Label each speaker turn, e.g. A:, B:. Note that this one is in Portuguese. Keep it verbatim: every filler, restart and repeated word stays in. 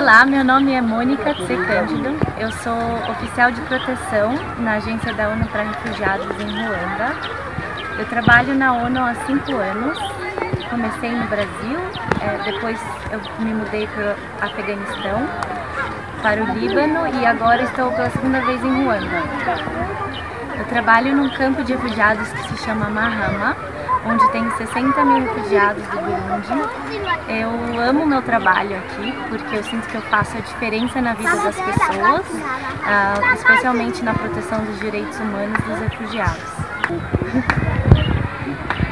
A: Olá, meu nome é Mônica Tse Cândido, eu sou oficial de proteção na Agência da ONU para Refugiados em Ruanda. Eu trabalho na ONU há cinco anos, comecei no Brasil, é, depois eu me mudei para o Afeganistão, para o Líbano e agora estou pela segunda vez em Ruanda. Eu trabalho num campo de refugiados que se chama Mahama, onde tem sessenta mil refugiados do Burundi. Eu amo meu trabalho aqui, porque eu sinto que eu faço a diferença na vida das pessoas, uh, especialmente na proteção dos direitos humanos dos refugiados.